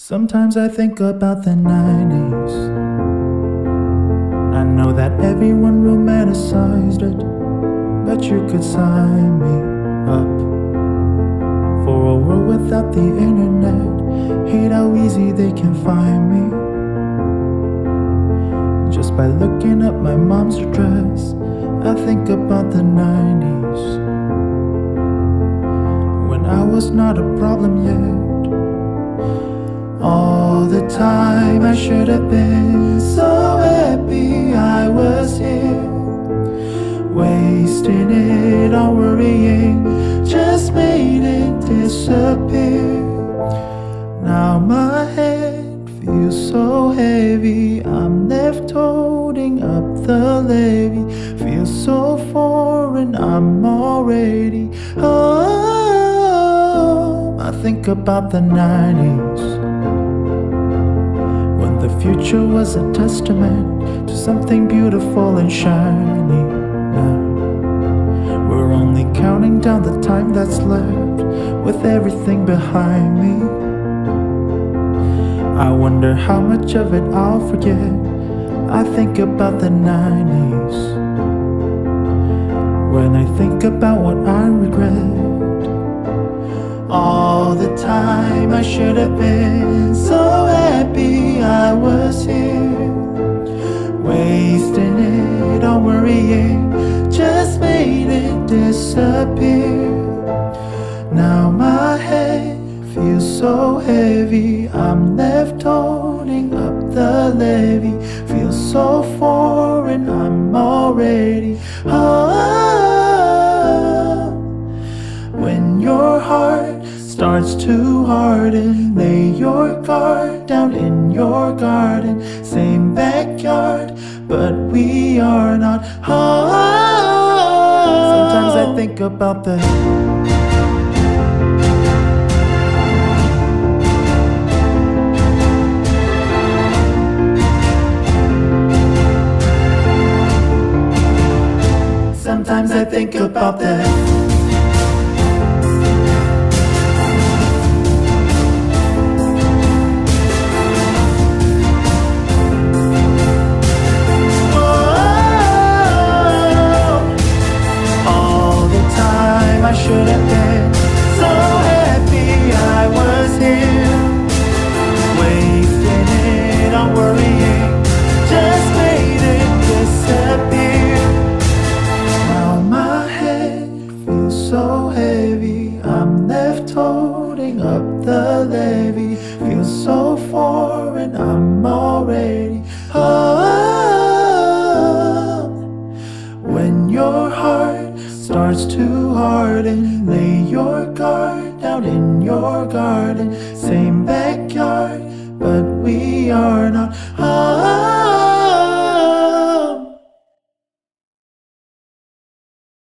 Sometimes I think about the 90s. I know that everyone romanticized it, but you could sign me up for a world without the internet. Hate how easy they can find me just by looking up my mom's address. I think about the 90s, when I was not a problem yet. All the time I should have been so happy I was here, wasting it on worrying, just made it disappear. Now my head feels so heavy, I'm left holding up the levee. Feels so foreign, I'm already home. I think about the 90s, when the future was a testament to something beautiful and shiny. Now we're only counting down the time that's left, with everything behind me. I wonder how much of it I'll forget. I think about the 90s, when I think about what I regret. All the time I should have been so happy I was here, wasting it on worrying, just made it disappear. Now my head feels so heavy, I'm left holding up the levee. Feels so foreign, I'm already home. When your heart starts to harden, lay your guard down in your garden. Same backyard, but we are not home. Sometimes I think about the Sometimes I think about that. I should have been so happy I was here, wasting it on worrying, just made it disappear. Now my head feels so heavy, I'm left holding up the levee. Feels so foreign, I'm already home. When your heart starts to harden, lay your guard down in your garden. Same backyard, but we are not home.